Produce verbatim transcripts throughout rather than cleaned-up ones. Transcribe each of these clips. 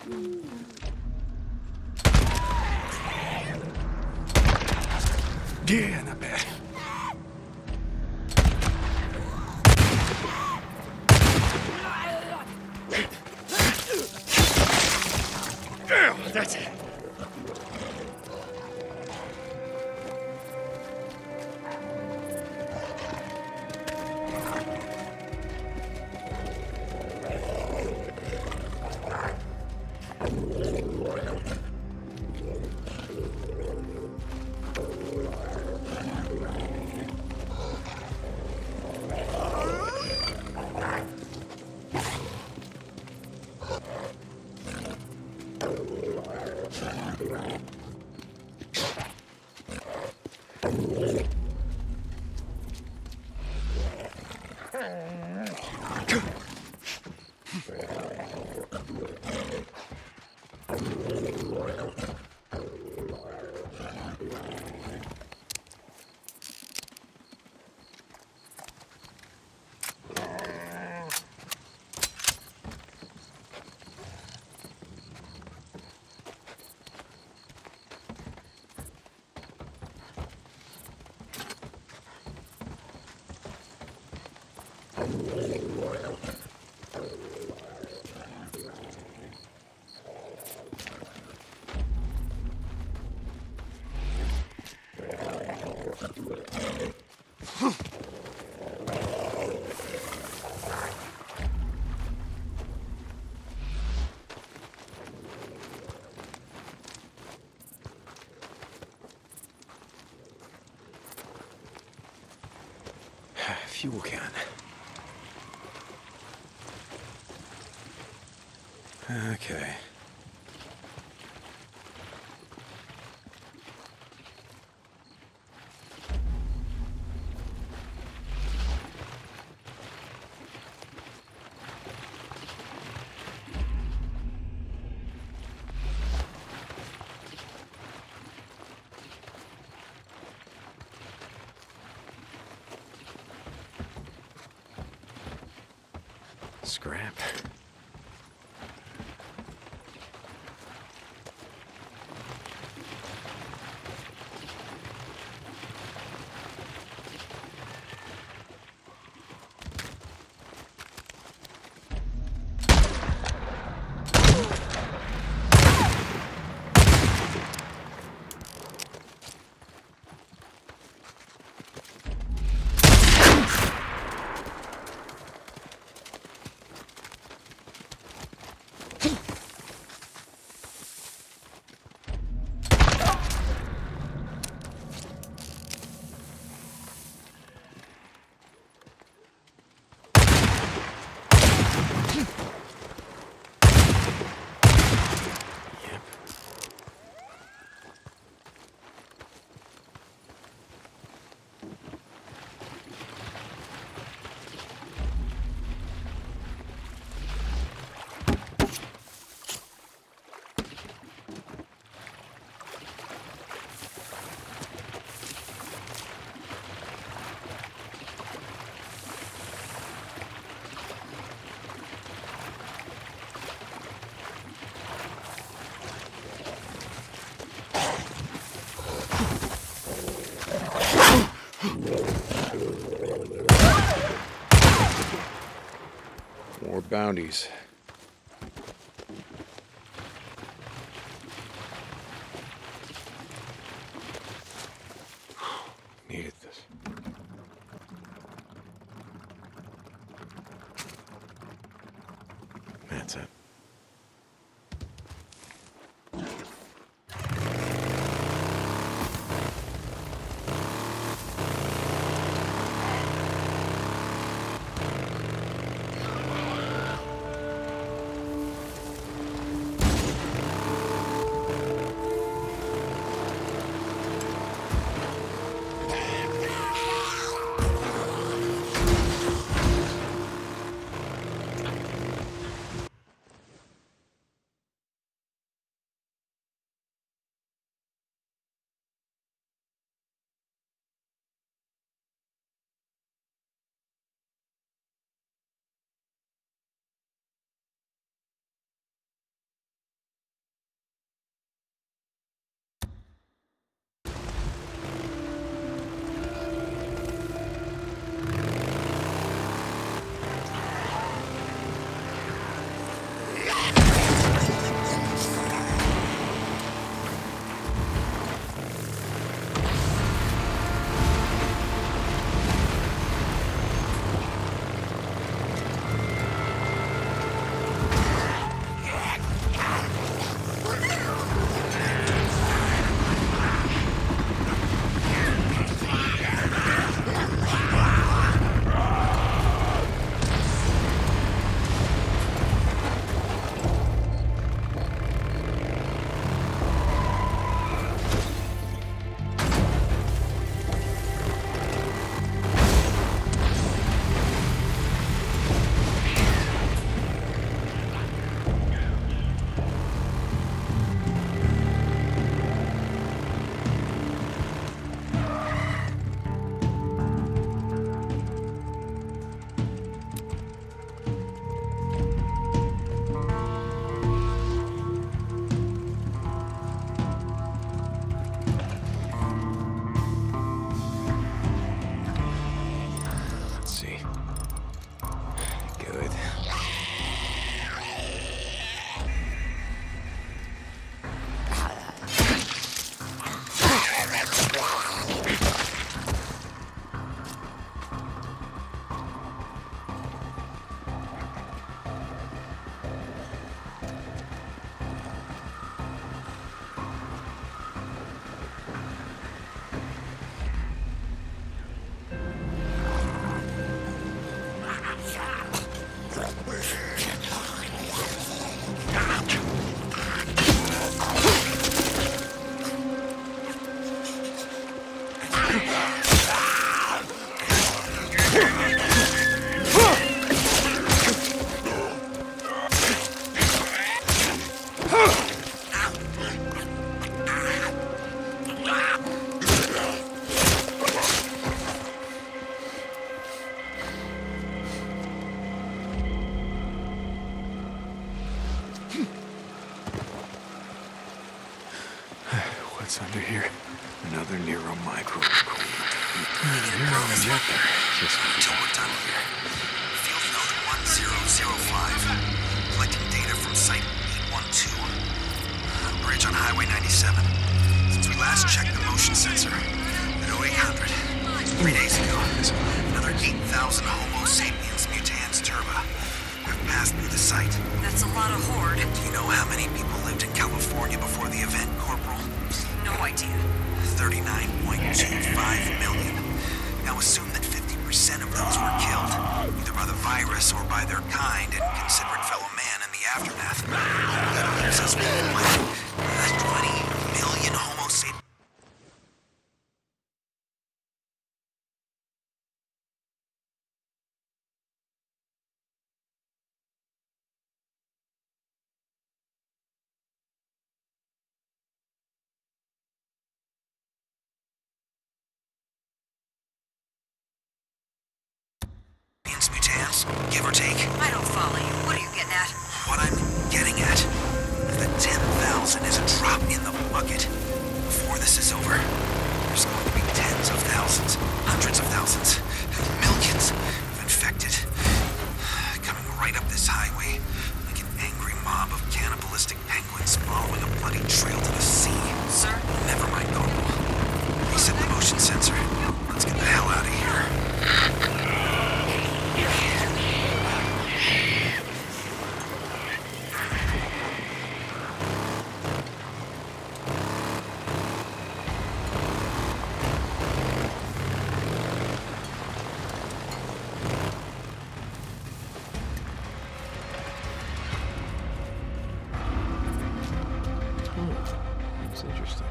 Yeah, not bad. Yeah, that's it. Fuel can. Okay. Scrap. More bounties. Needed this. That's it. What's under here? Another Nero micro. Nero injector. Until we're done here. Field note one zero zero five. Collecting data from site eight one two. Bridge on Highway ninety-seven. Since we last checked the motion sensor at oh eight hundred, three days ago, another eight thousand Homo sapiens mutans turba have passed through the site. That's a lot of horde. Do you know how many people lived in California before the event, Corporal? No idea. thirty-nine point two five million. Now assume that fifty percent of those were killed, either by the virus or by their kind and considerate fellow man in the aftermath. That leaves us with like twenty million Homo sapiens. Mutants, give or take. I don't follow you. What are you getting at? What I'm getting at is that ten thousand is a drop in the bucket. Before this is over, there's going to be tens of thousands, hundreds of thousands, millions of infected. Coming right up this highway like an angry mob of cannibalistic penguins following a bloody trail to the sea. Sir? Never mind, Corporal. Reset the motion sensor. Let's get the hell out of here. That's interesting.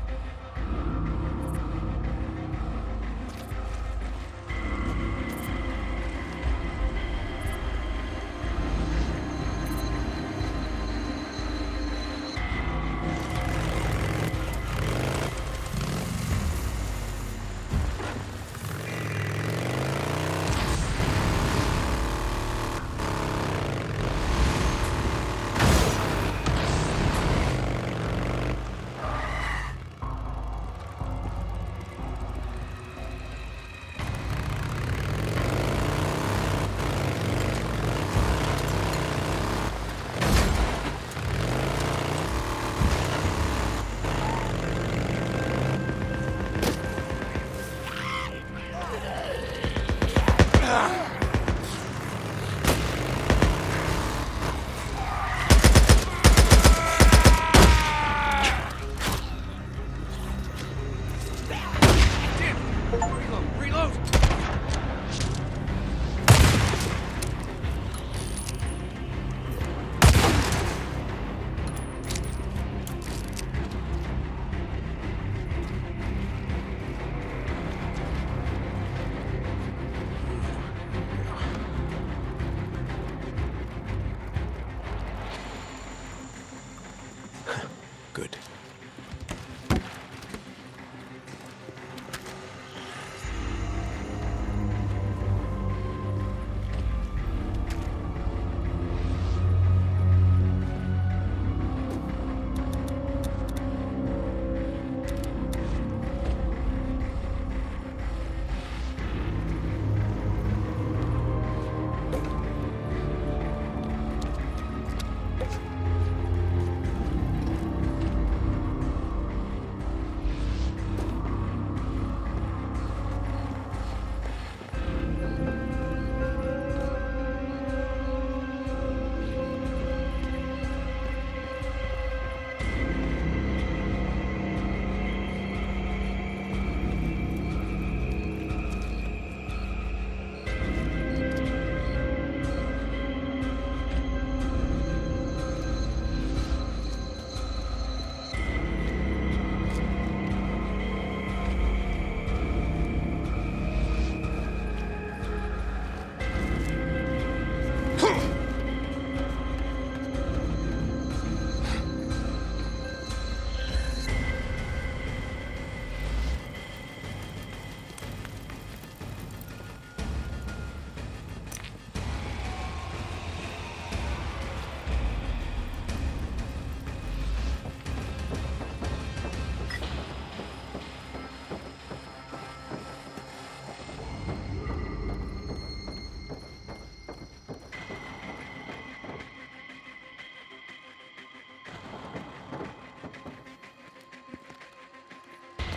Good.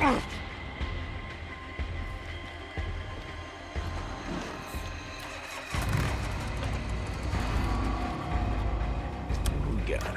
We got it.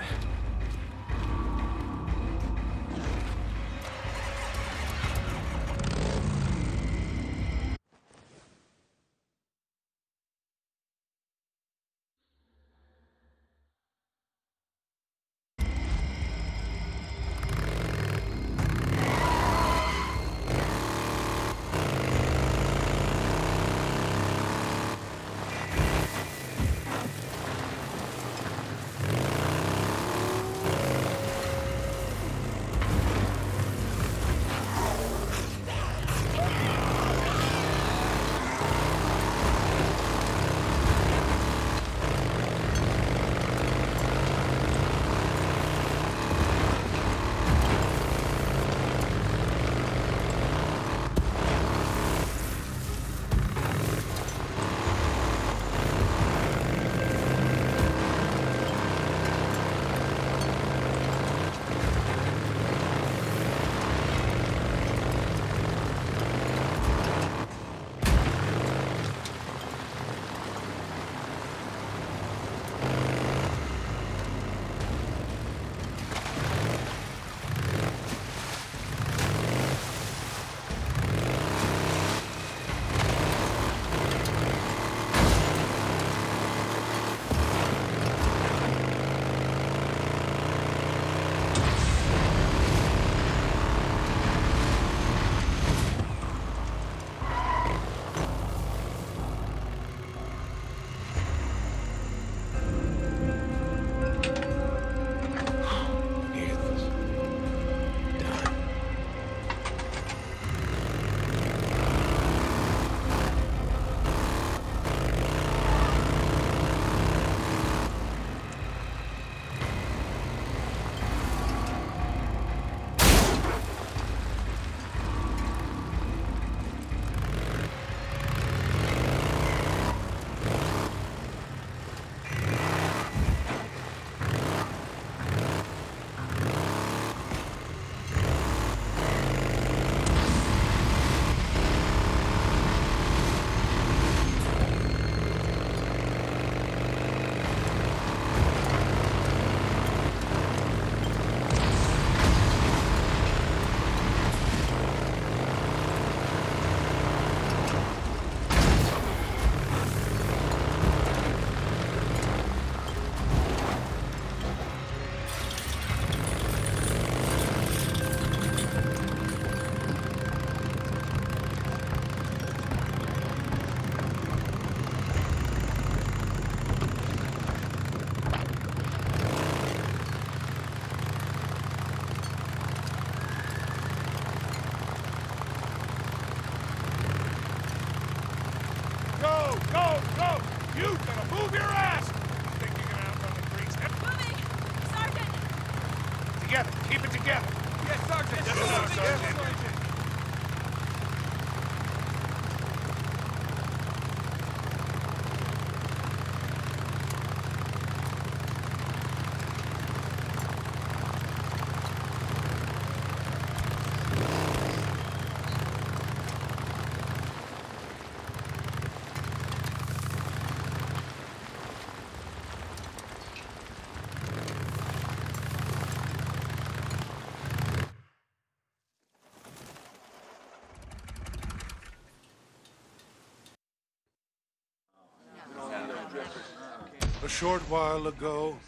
A short while ago,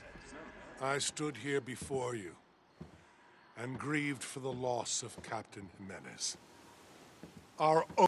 I stood here before you and grieved for the loss of Captain Jimenez. Our own...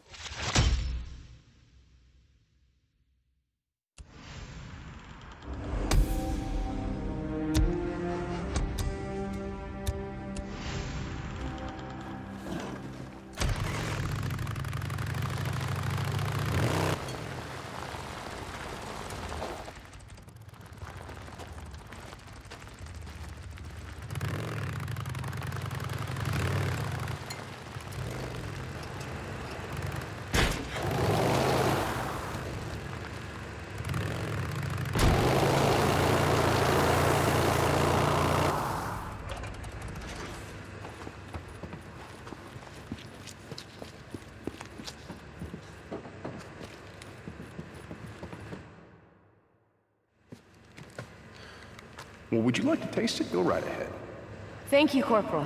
Well, would you like to taste it? Go right ahead. Thank you, Corporal.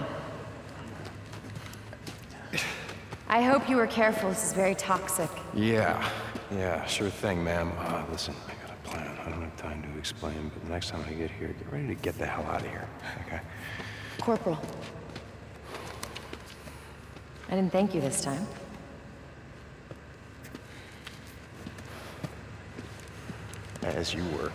I hope you were careful. This is very toxic. Yeah, yeah, sure thing, ma'am. Uh, listen, I got a plan. I don't have time to explain, but the next time I get here, get ready to get the hell out of here, okay? Corporal. I didn't thank you this time. As you were.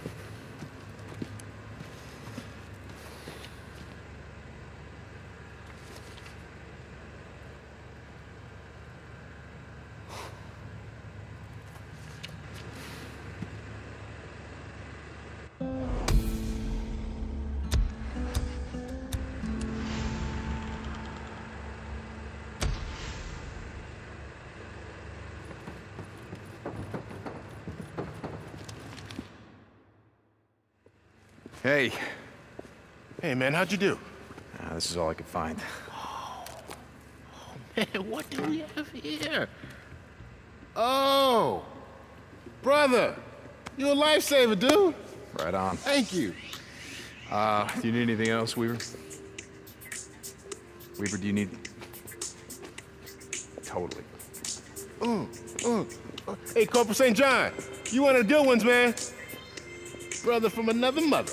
Hey. Hey, man, how'd you do? Uh, this is all I could find. Oh, man, what do we have here? Oh, brother, you a lifesaver, dude. Right on. Thank you. Uh, do you need anything else, Weaver? Weaver, do you need... Totally. Mm, mm. Uh, Hey, Corporal Saint John, you one of the good ones, man. Brother from another mother.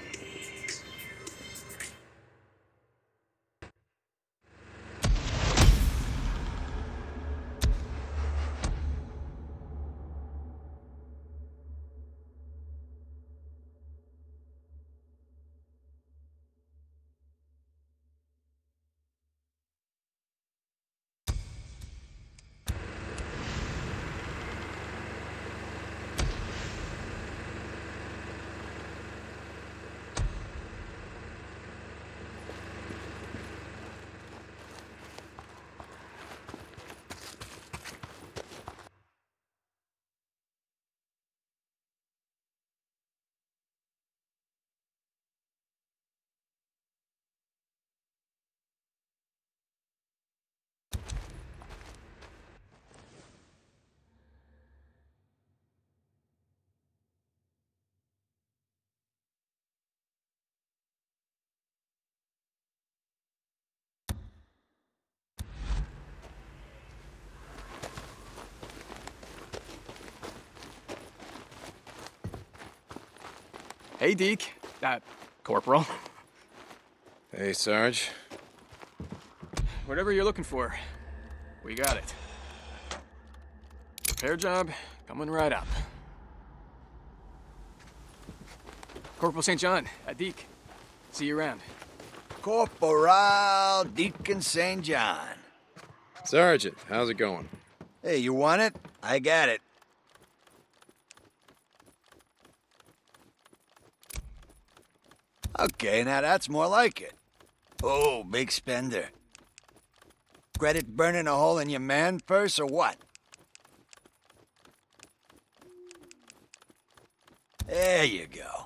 Hey, Deke. Uh, Corporal. Hey, Sarge. Whatever you're looking for, we got it. Repair job coming right up. Corporal Saint John, uh, Deke. See you around. Corporal Deacon Saint John. Sergeant, how's it going? Hey, you want it? I got it. Okay, now that's more like it. Oh, big spender. Credit burning a hole in your man purse or what? There you go.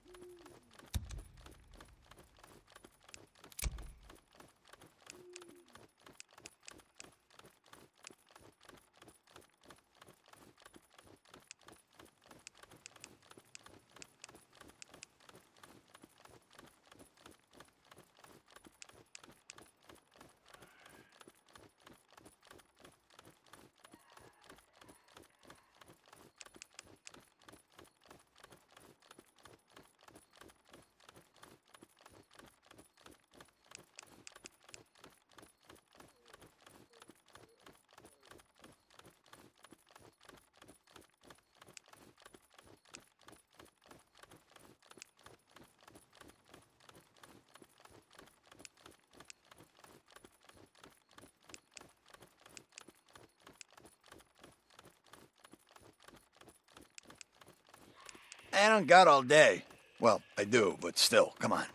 I don't got all day. Well, I do, but still, come on.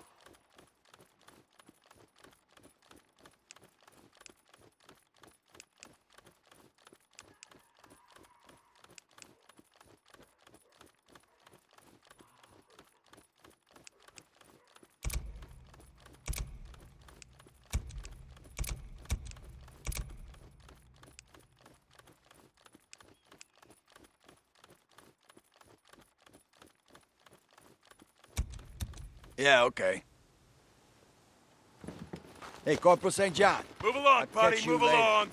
Yeah, okay. Hey, Corporal Saint John. Move along, I'll buddy, catch you move later. along.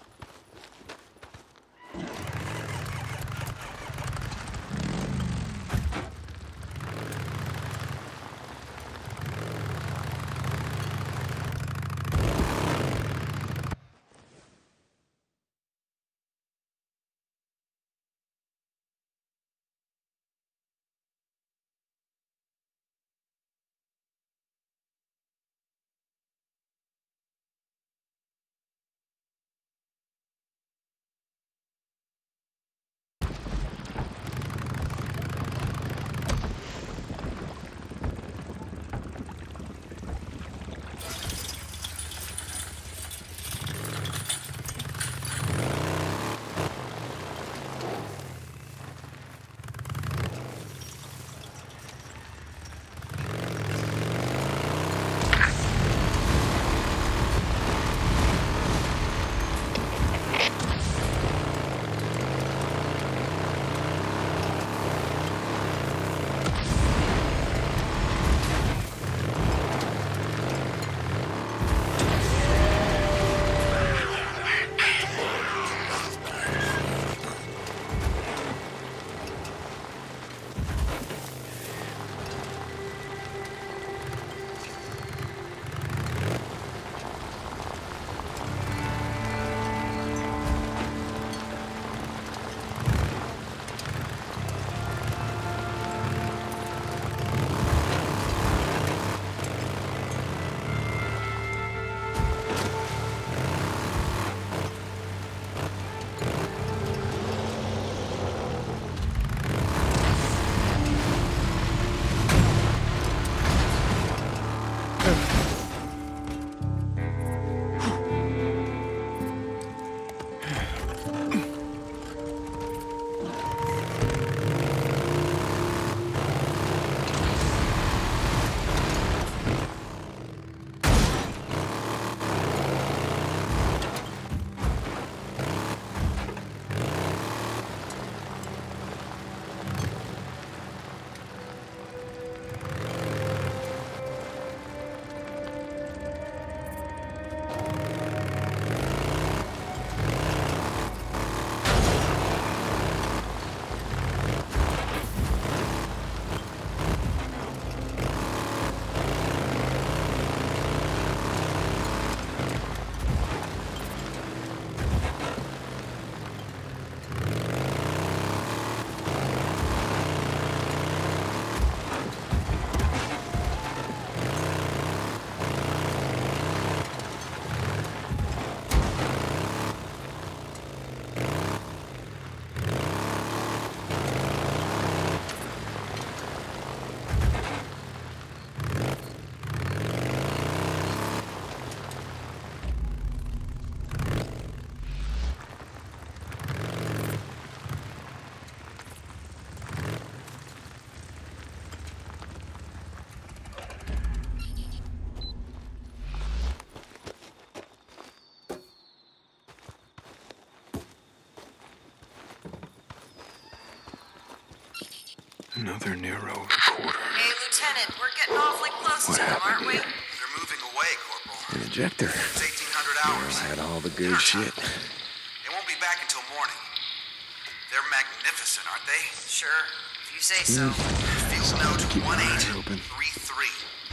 Another Nero recorder. Hey, Lieutenant, we're getting awfully close What to them, happened aren't we? here? They're moving away, Corporal. An ejector. It's eighteen hundred Nero hours. had all the good shit. They won't be back until morning. They're magnificent, aren't they? Sure, if you say so. Field note Keep my one eight eyes open. three three.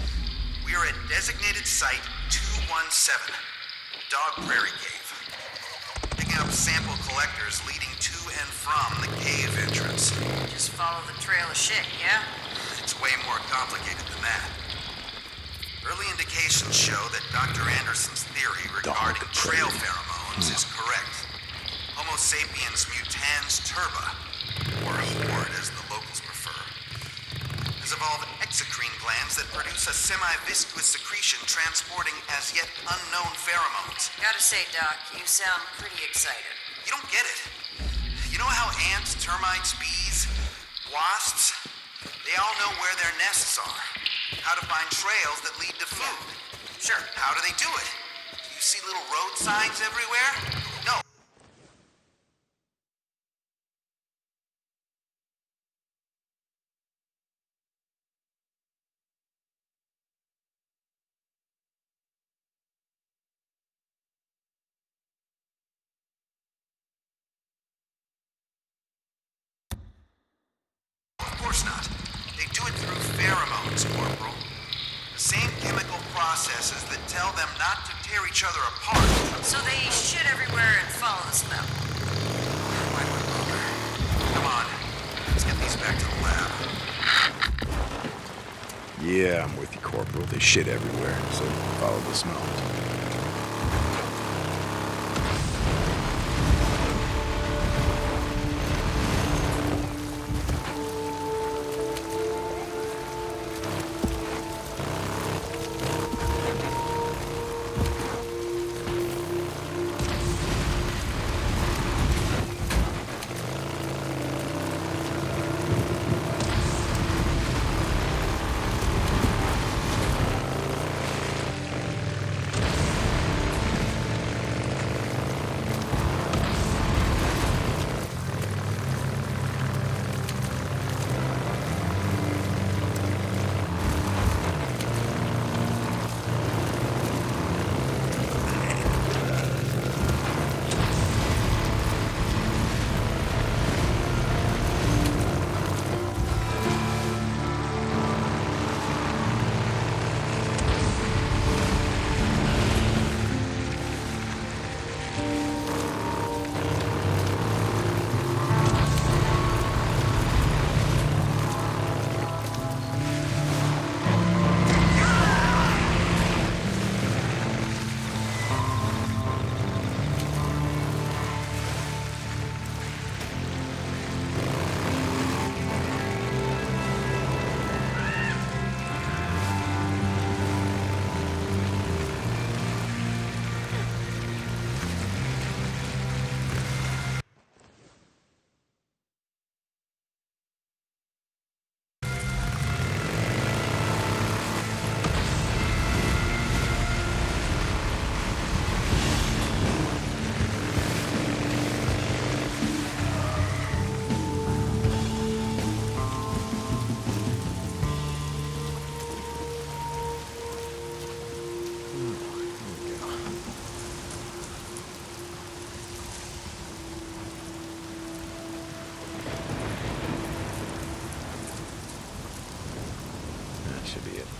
We are at designated site two one seven, Dog Prairie Cave. Picking up sample collectors leading to and from the cave entrance. Just follow the trail of shit, yeah? It's way more complicated than that. Early indications show that Doctor Anderson's theory regarding Dog trail prairie. pheromones is correct. Homo sapiens mutans turba, or horde as the locals prefer, has evolved exocrine glands that produce a semi-viscous secretion transporting as yet unknown pheromones. Gotta say, Doc, you sound pretty excited. You don't get it. You know how ants, termites, bees, wasps, they all know where their nests are, how to find trails that lead to food. Sure, how do they do it? Do you see little road signs everywhere? No. tell them not to tear each other apart. So they shit everywhere and follow the smell. Why would bother? Come on, let's get these back to the lab. Yeah, I'm with you, Corporal. They shit everywhere, so follow the smell. Should be it.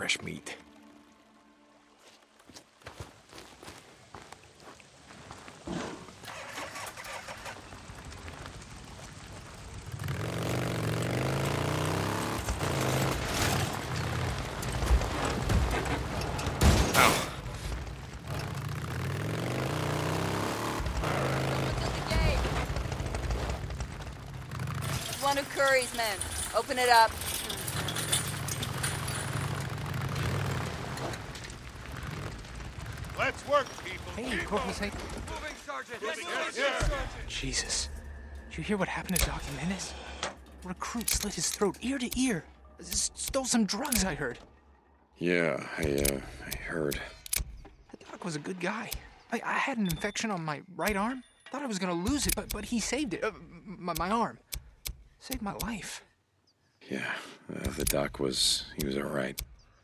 fresh meat. One of Curry's men. Open it up. Let's work, people. Hey, Corporal Saint. Moving, Sergeant. Yes, yes, yes. Jesus. Did you hear what happened to Doc Jimenez? A recruit slit his throat ear to ear. S- Stole some drugs, I heard. Yeah, I, uh, I heard. The doc was a good guy. I, I had an infection on my right arm. Thought I was gonna lose it, but but he saved it. Uh, my, my arm. Saved my life. Yeah, uh, the doc was, he was all right.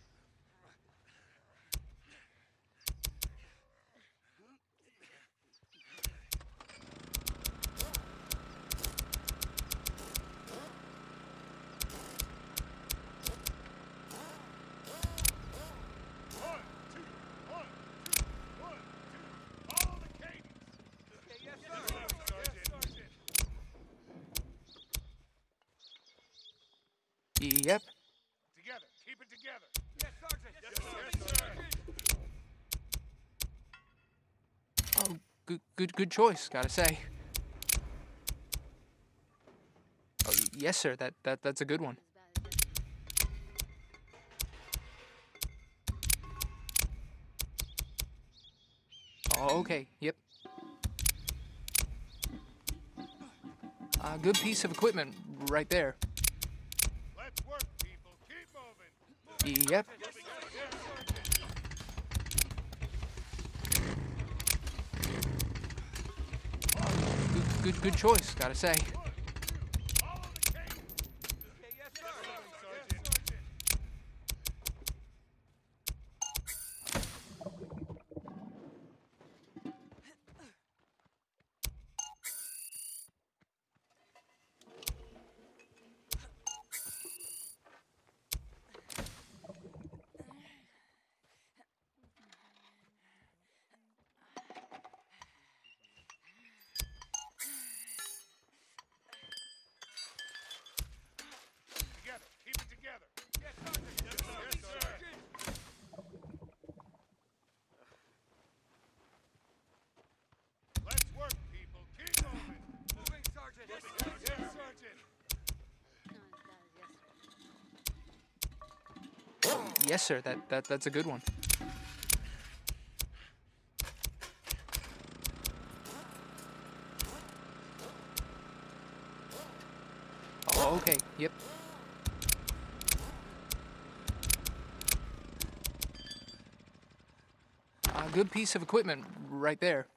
Yep. Together. Keep it together. Yes, Sergeant. Yes, sir. Yes, sir. Oh, good, good, good choice. Gotta say. Oh, yes, sir. That that that's a good one. Oh, okay. Yep. A good piece of equipment right there. Let's work, people. Keep moving. Yep. Good, good, good choice. Gotta say. Together. Keep it together. Yes, Sergeant. Yes, sir. Yes, sir. Let's work, people. Keep moving. Moving, Sergeant. Yes, sir. Yes, Sergeant. Yes, sir. That that that's a good one. Oh, okay. Yep. A good piece of equipment right there.